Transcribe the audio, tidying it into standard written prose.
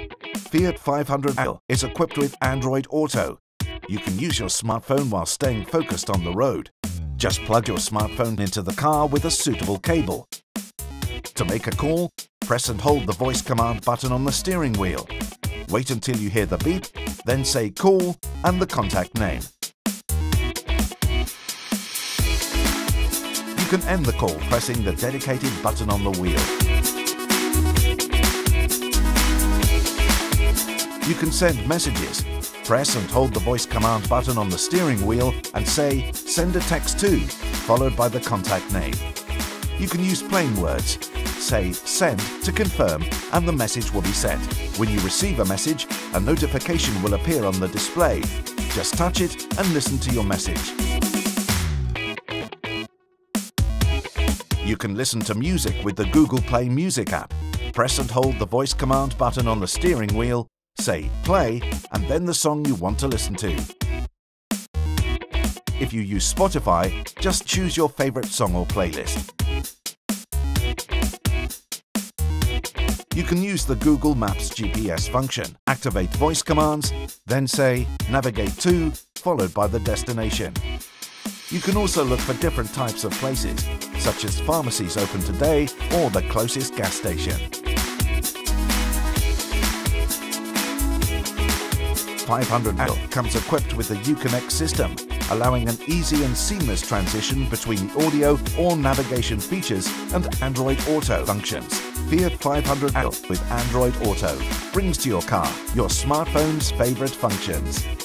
Fiat 500L is equipped with Android Auto. You can use your smartphone while staying focused on the road. Just plug your smartphone into the car with a suitable cable. To make a call, press and hold the voice command button on the steering wheel. Wait until you hear the beep, then say call and the contact name. You can end the call pressing the dedicated button on the wheel. You can send messages. Press and hold the voice command button on the steering wheel and say send a text to, followed by the contact name. You can use plain words. Say send to confirm and the message will be sent. When you receive a message, a notification will appear on the display. Just touch it and listen to your message. You can listen to music with the Google Play Music app. Press and hold the voice command button on the steering wheel, say play, and then the song you want to listen to. If you use Spotify, just choose your favorite song or playlist. You can use the Google Maps GPS function. Activate voice commands, then say navigate to, followed by the destination. You can also look for different types of places, such as pharmacies open today or the closest gas station. 500L comes equipped with the Uconnect system, allowing an easy and seamless transition between the audio or navigation features and Android Auto functions. Fiat 500L with Android Auto brings to your car your smartphone's favorite functions.